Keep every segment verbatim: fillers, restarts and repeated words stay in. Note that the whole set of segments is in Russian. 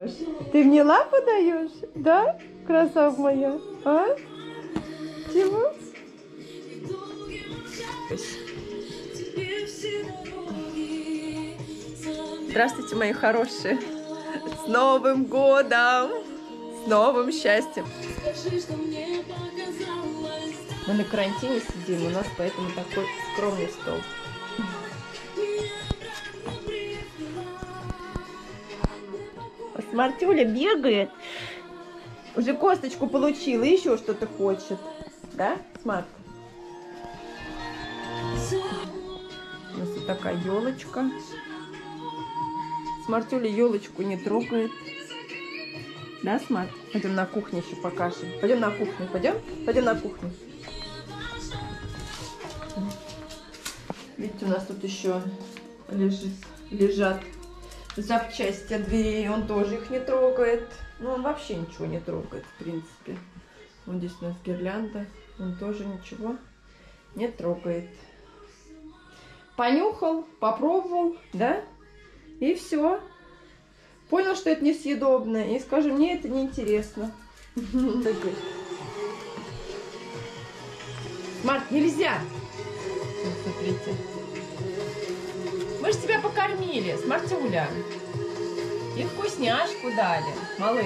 Ты мне лапу даешь? Да? Красава моя. А? Чего? Здравствуйте, мои хорошие. С Новым годом! С новым счастьем! Мы на карантине сидим, у нас поэтому такой скромный стол. Смартюля бегает. Уже косточку получила, еще что-то хочет. Да, Смарт? У нас вот такая елочка. Смартюля елочку не трогает. Да, Смарт? Пойдем на кухню еще покажем. Пойдем на кухню, пойдем? Пойдем на кухню. Видите, у нас тут еще лежит, лежат запчасти от дверей. Он тоже их не трогает. Ну, он вообще ничего не трогает, в принципе. Вот здесь у нас гирлянда. Он тоже ничего не трогает. Понюхал, попробовал, да? И все. Понял, что это несъедобно. И скажи, мне это неинтересно. Марк, нельзя! Смотрите. Мы же тебя покормили, Смартюля. И вкусняшку дали, малыш.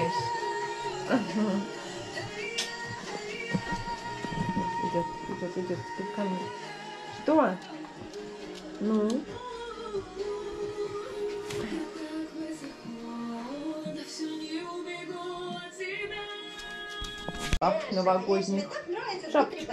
Идет, идет, идет. Что? Ну? Шапок новогодних. Шапочку.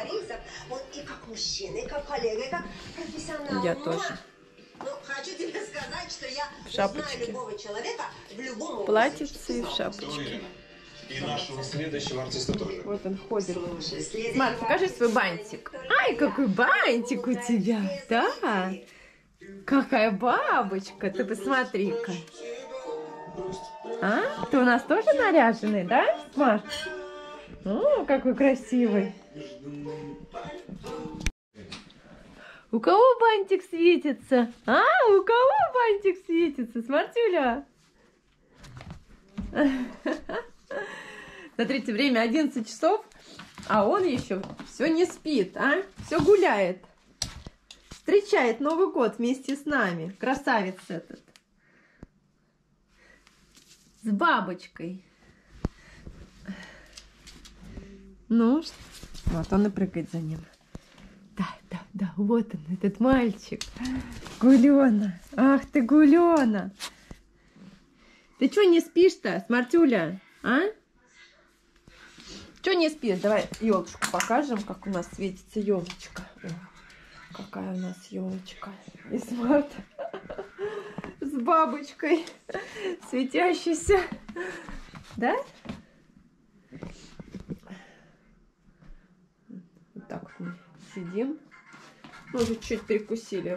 Я тоже. Хочу тебе сказать, что я в шапочке. Любого человека в любом платьице и в шапочке. И нашего следующего артиста тоже. Вот он ходит. Смарт, покажи свой бантик. Ай, какой бантик у тебя. Да. Какая бабочка. Ты посмотри-ка. А? Ты у нас тоже наряженный, да, Смарт? О, какой красивый. У кого бантик светится? А, у кого бантик светится? Смартюля. Смотрите, время одиннадцать часов, а он еще все не спит, а? Все гуляет. Встречает Новый год вместе с нами. Красавец этот. С бабочкой. Ну, вот он и прыгает за ним. Да, да, да, вот он, этот мальчик. Гулёна. Ах ты, Гулёна. Ты что не спишь-то, Смартюля? А? Что не спишь? Давай елочку покажем, как у нас светится елочка. Какая у нас елочка. И Смарт с бабочкой светящейся. Да? Вот так вот мы сидим. Мы уже чуть перекусили.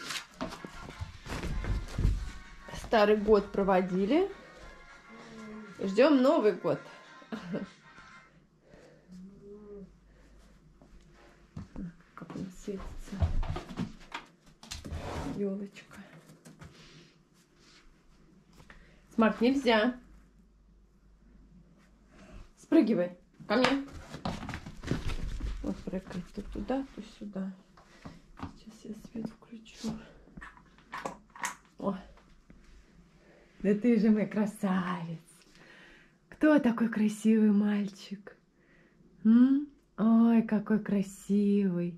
Старый год проводили. Ждем Новый год. Как он светится. Елочка. Смарт, нельзя. Спрыгивай. Ко мне. Вот прыгай то туда, то сюда. Сейчас я свет включу. О. Да ты же мой красавец. Кто такой красивый мальчик? М? Ой, какой красивый.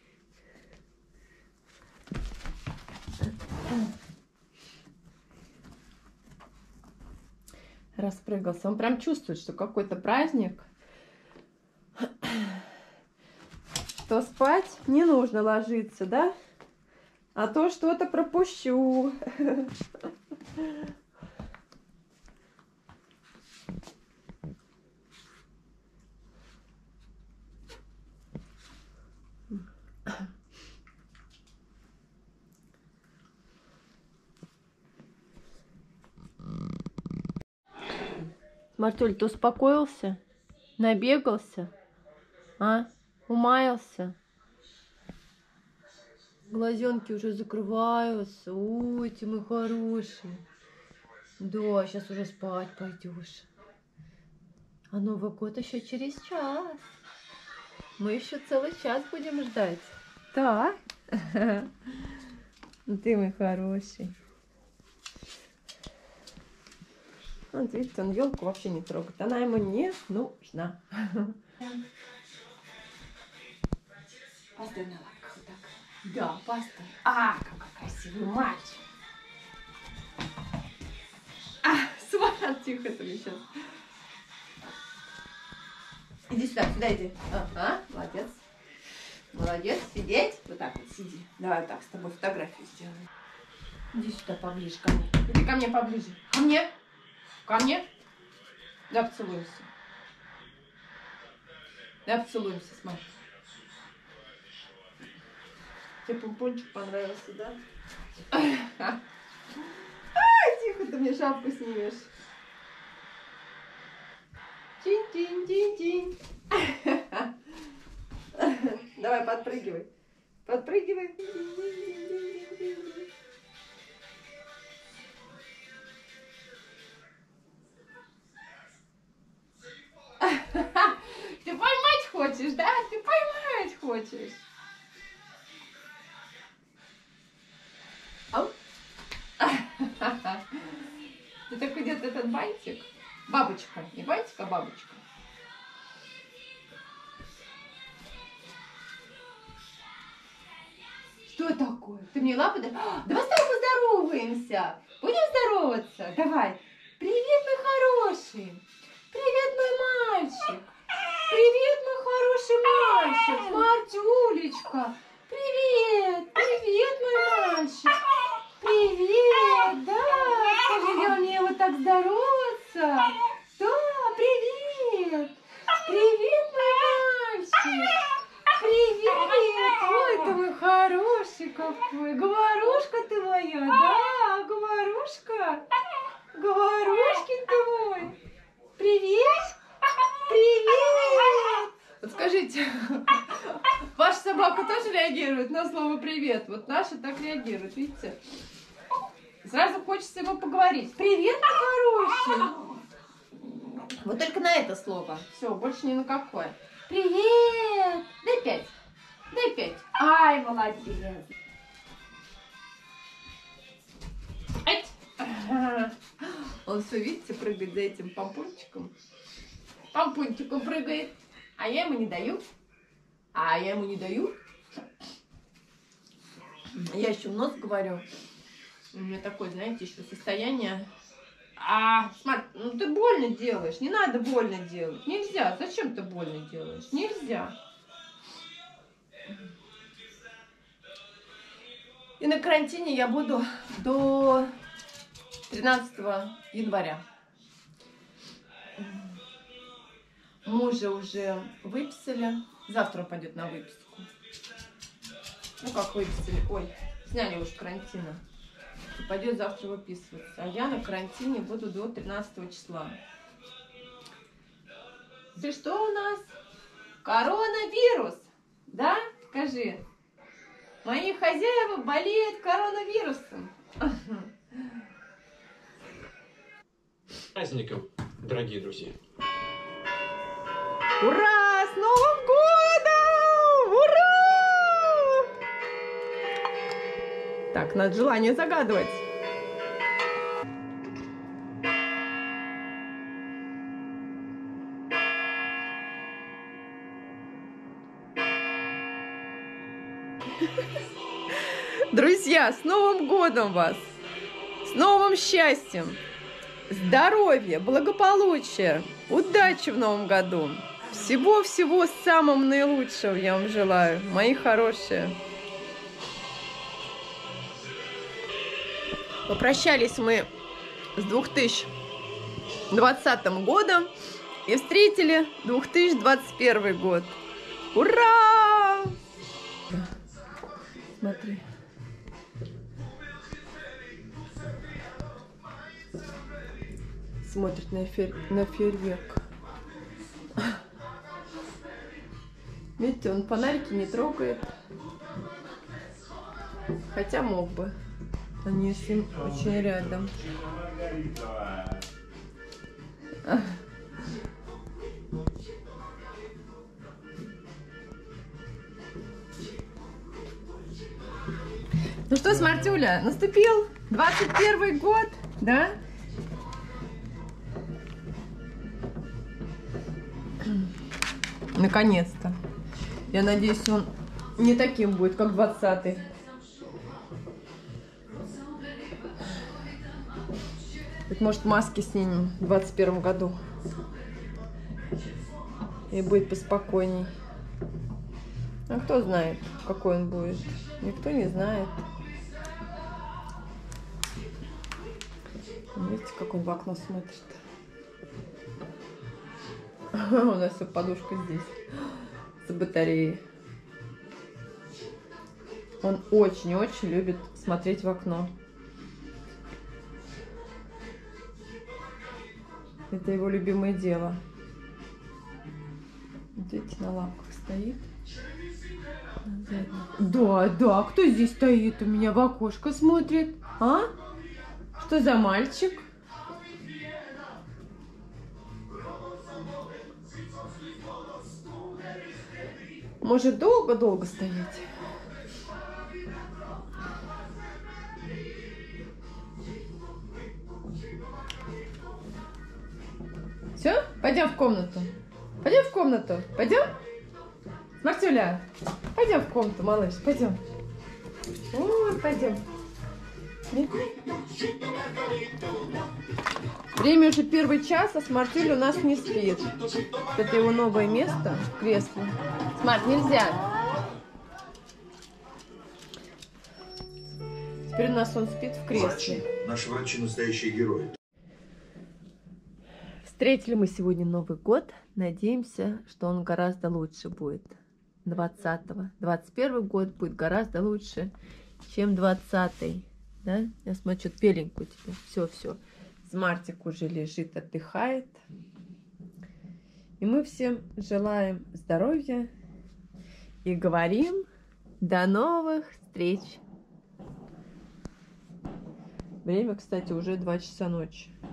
Распрыгался. Он прям чувствует, что какой-то праздник. Что спать не нужно ложиться, да? А то что-то пропущу. Мартуль, ты успокоился? Набегался? А? Умаялся? Глазенки уже закрываются. Ой, ты мой хороший. Да, сейчас уже спать пойдешь. А Новый год еще через час. Мы еще целый час будем ждать. Да. Ты мой хороший. Вот видите, он елку вообще не трогает. Она ему не нужна. Постой на лапках вот так. Да, постой. А, какой красивый мальчик. А, смотри, тихо ты сейчас. Иди сюда, сюда иди. Ага, молодец. Молодец, сидеть. Вот так вот сиди. Давай так с тобой фотографию сделаем. Иди сюда поближе ко мне. Иди ко мне поближе. Ко мне. Ко мне. Да, поцелуемся. Да, поцелуемся, смотри. Тебе помпончик понравился, да? Ай, тихо, ты мне шапку снимешь. Чинь-чинь-чинь-чинь. Давай, подпрыгивай. Подпрыгивай. Ты поймать хочешь, да? Ты поймать хочешь. Ау. Ты так идет этот бантик. Бабочка. Не бантик, а бабочка. Что такое? Ты мне лапы дай? Давай с тобой поздороваемся. Будем здороваться? Давай. Привет, мой хороший. Привет, мой мальчик. Привет, мой хороший мальчик. Мартюлечка. Привет. Привет, мой мальчик. Привет. Да. Скажи, я умею вот так здороваться. Да, привет. Привет, мой мальчик. Привет. Ой, ты мой хороший какой. Говорушка ты моя. Да, говорушка. Говорушкин ты мой. Привет. Привет. Вот скажите, ваша собака тоже реагирует на слово «привет»? Вот наша так реагирует, видите? Сразу хочется ему поговорить. Привет, мой хороший. Вот только на это слово. Все, больше ни на какое. Привет. Дай пять. Дай пять. Ай, молодец. Ать. Он все, видите, прыгает за этим помпончиком. Помпончиком прыгает. А я ему не даю. А я ему не даю. Я еще в нос говорю. У меня такое, знаете, еще состояние. А, смотри, ну ты больно делаешь. Не надо больно делать. Нельзя. Зачем ты больно делаешь? Нельзя. И на карантине я буду до тринадцатого января. Мужа уже выписали. Завтра он пойдет на выписку. Ну как выписали? Ой, сняли уж карантина. И пойдет завтра выписываться. А я на карантине буду до тринадцатого числа. Ты что у нас? Коронавирус. Да? Скажи. Мои хозяева болеют коронавирусом. С праздником, дорогие друзья. Ура! С Новым годом! Ура! Так, надо желание загадывать. Друзья, с Новым годом вас! С новым счастьем! Здоровья, благополучия, удачи в новом году! Всего-всего самого наилучшего я вам желаю, мои хорошие! Попрощались мы с две тысячи двадцатым годом и встретили две тысячи двадцать первый год. Ура! Смотри. Смотрит на, фейер... на фейерверк. Видите, он фонарики не трогает. Хотя мог бы. Они с ним очень рядом. Ну что, Смартюля, наступил двадцать первый год, да? Наконец-то. Я надеюсь, он не таким будет, как двадцатый. Ведь, может, маски снимем в двадцать первом году. И будет поспокойней. А кто знает, какой он будет? Никто не знает. Видите, как он в окно смотрит. У нас все подушка здесь. За батареей. Он очень-очень любит смотреть в окно. Это его любимое дело. Вот видите, на лапках стоит. Да, да, кто здесь стоит у меня в окошко смотрит? А? Что за мальчик? Может долго-долго стоять? Все? Пойдем в комнату. Пойдем в комнату. Пойдем? Мартюля, пойдем в комнату, малыш. Пойдем. Ой, пойдем. Время уже первый час, а Смартюля у нас не спит. Это его новое место в кресле. Смарт, нельзя. Теперь у нас он спит в кресле. Врачи. Наши врачи настоящие герои. Встретили мы сегодня Новый год. Надеемся, что он гораздо лучше будет. двадцатого. двадцать первый год будет гораздо лучше, чем двадцатый. Да? Я смотрю, беленькую тебе. Все, все. Смартик уже лежит, отдыхает. И мы всем желаем здоровья и говорим до новых встреч. Время, кстати, уже два часа ночи.